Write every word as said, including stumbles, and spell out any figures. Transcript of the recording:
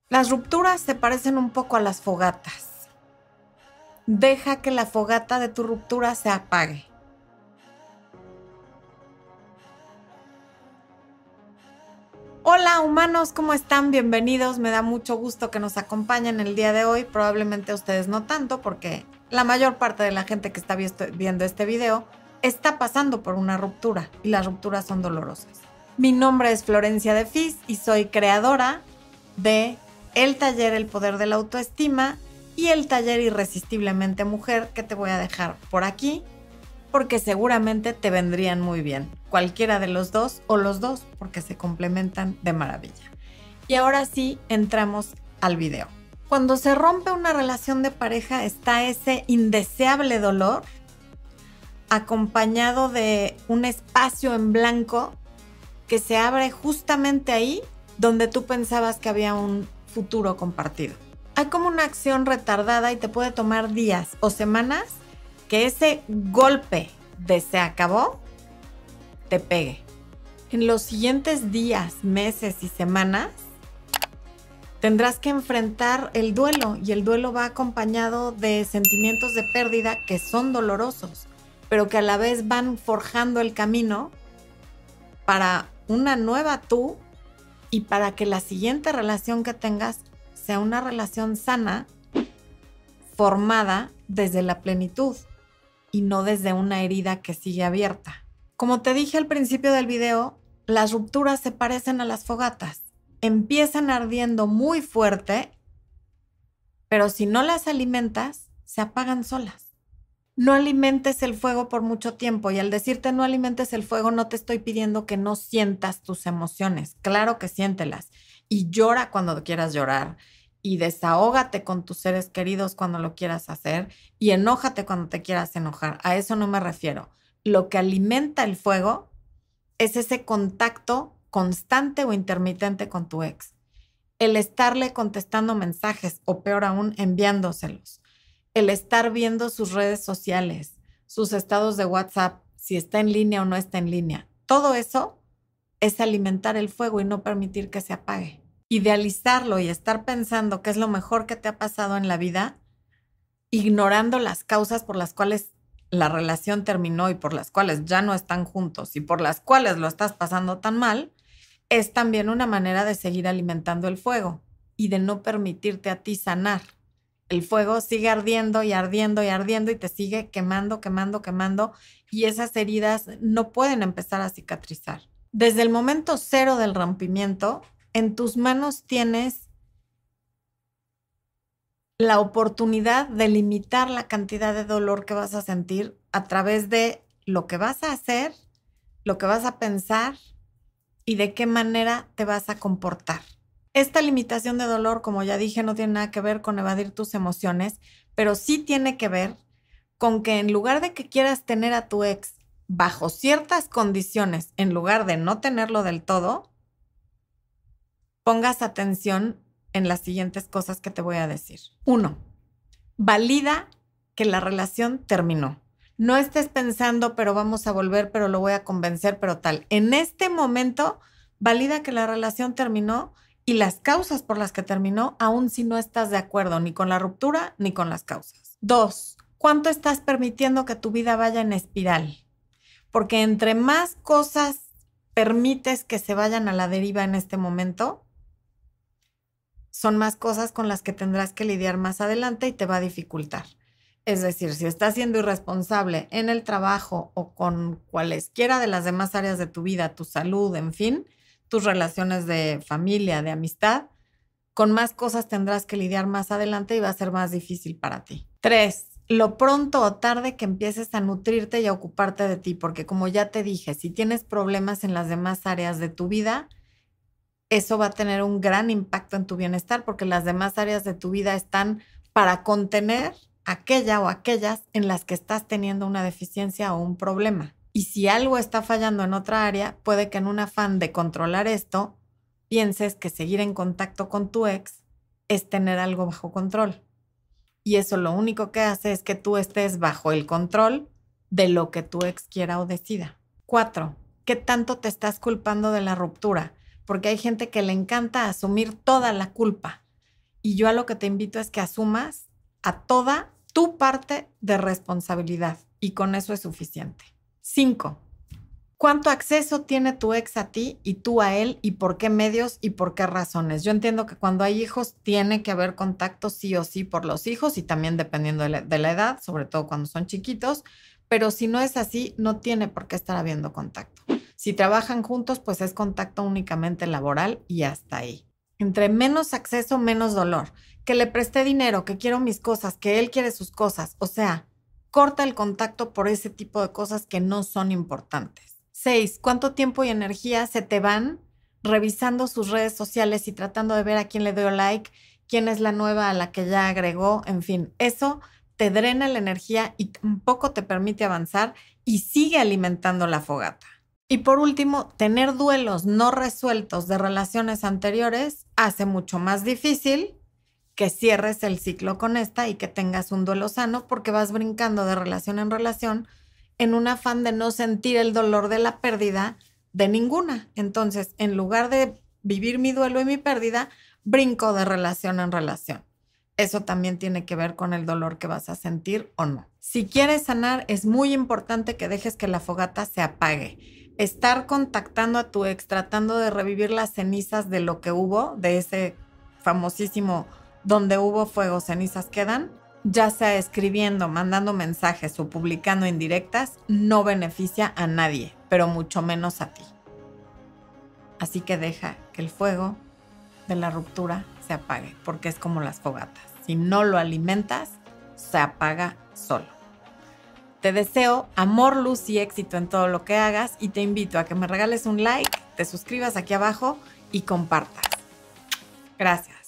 Las rupturas se parecen un poco a las fogatas. Deja que la fogata de tu ruptura se apague. Hola humanos, ¿cómo están? Bienvenidos. Me da mucho gusto que nos acompañen el día de hoy. Probablemente ustedes no tanto, porque la mayor parte de la gente que está viendo este video está pasando por una ruptura y las rupturas son dolorosas. Mi nombre es Florencia de Fis y soy creadora de el taller El Poder de la Autoestima y el taller Irresistiblemente Mujer, que te voy a dejar por aquí porque seguramente te vendrían muy bien, cualquiera de los dos o los dos, porque se complementan de maravilla. Y ahora sí, entramos al video. Cuando se rompe una relación de pareja está ese indeseable dolor acompañado de un espacio en blanco que se abre justamente ahí donde tú pensabas que había un futuro compartido. Hay como una acción retardada y te puede tomar días o semanas que ese golpe de se acabó te pegue. En los siguientes días, meses y semanas tendrás que enfrentar el duelo y el duelo va acompañado de sentimientos de pérdida que son dolorosos, pero que a la vez van forjando el camino para una nueva tú y para que la siguiente relación que tengas sea una relación sana, formada desde la plenitud y no desde una herida que sigue abierta. Como te dije al principio del video, las rupturas se parecen a las fogatas. Empiezan ardiendo muy fuerte, pero si no las alimentas, se apagan solas. No alimentes el fuego por mucho tiempo, y al decirte no alimentes el fuego, no te estoy pidiendo que no sientas tus emociones. Claro que siéntelas y llora cuando quieras llorar y desahógate con tus seres queridos cuando lo quieras hacer y enójate cuando te quieras enojar. A eso no me refiero. Lo que alimenta el fuego es ese contacto constante o intermitente con tu ex. El estarle contestando mensajes o peor aún enviándoselos. El estar viendo sus redes sociales, sus estados de WhatsApp, si está en línea o no está en línea. Todo eso es alimentar el fuego y no permitir que se apague. Idealizarlo y estar pensando que es lo mejor que te ha pasado en la vida, ignorando las causas por las cuales la relación terminó y por las cuales ya no están juntos y por las cuales lo estás pasando tan mal, es también una manera de seguir alimentando el fuego y de no permitirte a ti sanar. El fuego sigue ardiendo y ardiendo y ardiendo y te sigue quemando, quemando, quemando y esas heridas no pueden empezar a cicatrizar. Desde el momento cero del rompimiento, en tus manos tienes la oportunidad de limitar la cantidad de dolor que vas a sentir a través de lo que vas a hacer, lo que vas a pensar y de qué manera te vas a comportar. Esta limitación de dolor, como ya dije, no tiene nada que ver con evadir tus emociones, pero sí tiene que ver con que en lugar de que quieras tener a tu ex bajo ciertas condiciones, en lugar de no tenerlo del todo, pongas atención en las siguientes cosas que te voy a decir. Uno, valida que la relación terminó. No estés pensando, pero vamos a volver, pero lo voy a convencer, pero tal. En este momento, valida que la relación terminó y las causas por las que terminó, aun si no estás de acuerdo ni con la ruptura ni con las causas. Dos, ¿cuánto estás permitiendo que tu vida vaya en espiral? Porque entre más cosas permites que se vayan a la deriva en este momento, son más cosas con las que tendrás que lidiar más adelante y te va a dificultar. Es decir, si estás siendo irresponsable en el trabajo o con cualesquiera de las demás áreas de tu vida, tu salud, en fin, tus relaciones de familia, de amistad, con más cosas tendrás que lidiar más adelante y va a ser más difícil para ti. Tres, lo pronto o tarde que empieces a nutrirte y a ocuparte de ti, porque como ya te dije, si tienes problemas en las demás áreas de tu vida, eso va a tener un gran impacto en tu bienestar porque las demás áreas de tu vida están para contener aquella o aquellas en las que estás teniendo una deficiencia o un problema. Y si algo está fallando en otra área, puede que en un afán de controlar esto, pienses que seguir en contacto con tu ex es tener algo bajo control. Y eso lo único que hace es que tú estés bajo el control de lo que tu ex quiera o decida. Cuatro, ¿qué tanto te estás culpando de la ruptura? Porque hay gente que le encanta asumir toda la culpa. Y yo a lo que te invito es que asumas a toda tu parte de responsabilidad y con eso es suficiente. Cinco. ¿Cuánto acceso tiene tu ex a ti y tú a él y por qué medios y por qué razones? Yo entiendo que cuando hay hijos tiene que haber contacto sí o sí por los hijos y también dependiendo de la, de la edad, sobre todo cuando son chiquitos, pero si no es así, no tiene por qué estar habiendo contacto. Si trabajan juntos, pues es contacto únicamente laboral y hasta ahí. Entre menos acceso, menos dolor. Que le presté dinero, que quiero mis cosas, que él quiere sus cosas. O sea, corta el contacto por ese tipo de cosas que no son importantes. Seis, ¿cuánto tiempo y energía se te van revisando sus redes sociales y tratando de ver a quién le dio like, quién es la nueva a la que ya agregó? En fin, eso te drena la energía y tampoco te permite avanzar y sigue alimentando la fogata. Y por último, tener duelos no resueltos de relaciones anteriores hace mucho más difícil que cierres el ciclo con esta y que tengas un duelo sano porque vas brincando de relación en relación en un afán de no sentir el dolor de la pérdida de ninguna. Entonces, en lugar de vivir mi duelo y mi pérdida, brinco de relación en relación. Eso también tiene que ver con el dolor que vas a sentir o no. Si quieres sanar, es muy importante que dejes que la fogata se apague. Estar contactando a tu ex, tratando de revivir las cenizas de lo que hubo, de ese famosísimo donde hubo fuego, cenizas quedan, ya sea escribiendo, mandando mensajes o publicando indirectas, no beneficia a nadie, pero mucho menos a ti. Así que deja que el fuego de la ruptura se apague, porque es como las fogatas. Si no lo alimentas, se apaga solo. Te deseo amor, luz y éxito en todo lo que hagas y te invito a que me regales un like, te suscribas aquí abajo y compartas. Gracias.